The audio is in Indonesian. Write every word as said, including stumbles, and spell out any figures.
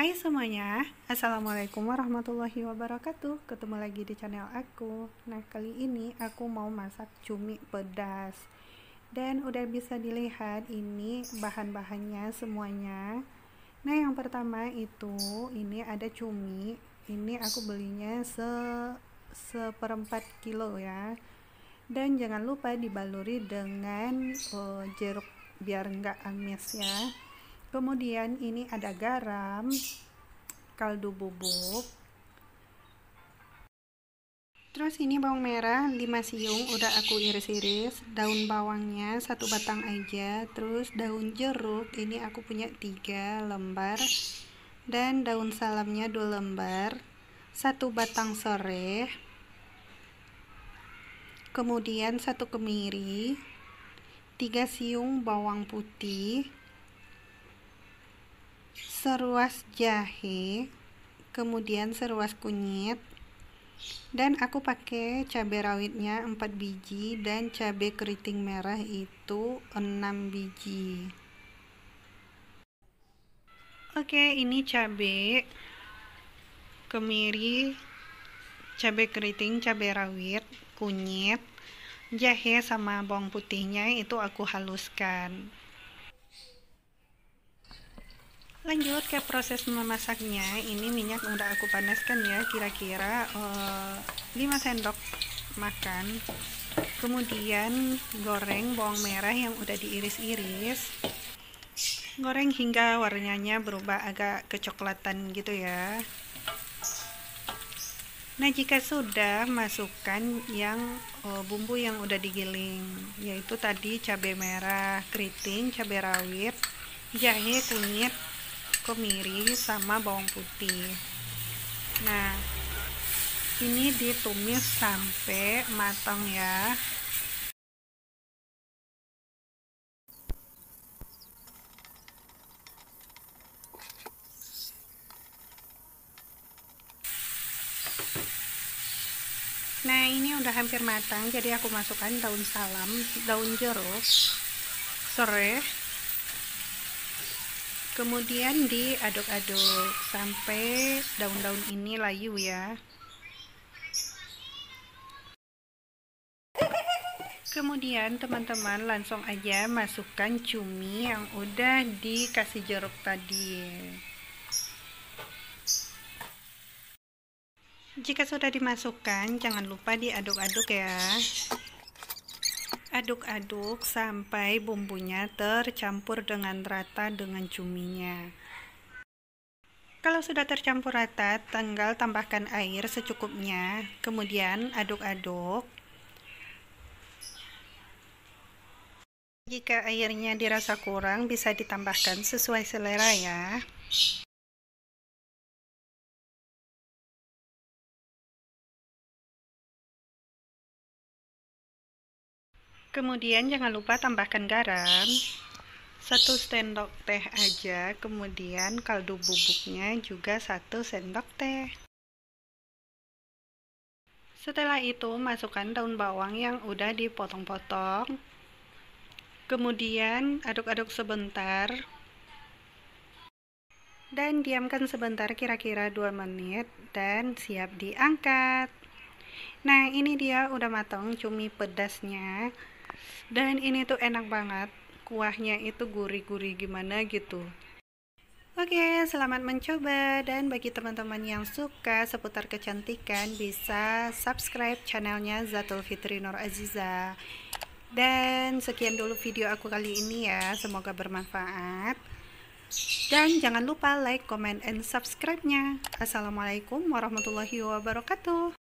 Hai semuanya, Assalamualaikum warahmatullahi wabarakatuh. Ketemu lagi di channel aku. Nah, kali ini aku mau masak cumi pedas. Dan udah bisa dilihat ini bahan-bahannya semuanya. Nah, yang pertama itu ini ada cumi. Ini aku belinya se seperempat kilo ya. Dan jangan lupa dibaluri dengan uh, jeruk biar nggak amis ya. Kemudian ini ada garam, kaldu bubuk, terus ini bawang merah lima siung udah aku iris-iris, daun bawangnya satu batang aja, terus daun jeruk ini aku punya tiga lembar, dan daun salamnya dua lembar, satu batang serai, kemudian satu kemiri, tiga siung bawang putih, seruas jahe, kemudian seruas kunyit, dan aku pakai cabai rawitnya empat biji dan cabai keriting merah itu enam biji. Oke, ini cabai, kemiri, cabai keriting, cabai rawit, kunyit, jahe sama bawang putihnya itu aku haluskan. Lanjut ke proses memasaknya. Ini minyak udah aku panaskan ya, kira-kira uh, lima sendok makan. Kemudian goreng bawang merah yang udah diiris-iris, goreng hingga warnanya berubah agak kecoklatan gitu ya. Nah, jika sudah, masukkan yang uh, bumbu yang udah digiling, yaitu tadi cabai merah keriting, cabai rawit, jahe, kunyit, kemiri, sama bawang putih. Nah, ini ditumis sampai matang ya. Nah, ini udah hampir matang, jadi aku masukkan daun salam, daun jeruk, serai, kemudian diaduk-aduk sampai daun-daun ini layu ya. Kemudian teman-teman langsung aja masukkan cumi yang udah dikasih jeruk tadi. Jika sudah dimasukkan, jangan lupa diaduk-aduk ya. Aduk-aduk sampai bumbunya tercampur dengan rata dengan cuminya. Kalau sudah tercampur rata, tinggal tambahkan air secukupnya. Kemudian aduk-aduk. Jika airnya dirasa kurang, bisa ditambahkan sesuai selera ya. Kemudian jangan lupa tambahkan garam, satu sendok teh aja, kemudian kaldu bubuknya juga satu sendok teh. Setelah itu masukkan daun bawang yang udah dipotong-potong, kemudian aduk-aduk sebentar, dan diamkan sebentar kira-kira dua menit, dan siap diangkat. Nah, ini dia udah matang cumi pedasnya. Dan ini tuh enak banget, kuahnya itu gurih-gurih gimana gitu. Oke, selamat mencoba, dan bagi teman-teman yang suka seputar kecantikan bisa subscribe channelnya Zatul Fitri Nur Aziza. Dan sekian dulu video aku kali ini ya, semoga bermanfaat. Dan jangan lupa like, comment, and subscribe-nya. Assalamualaikum warahmatullahi wabarakatuh.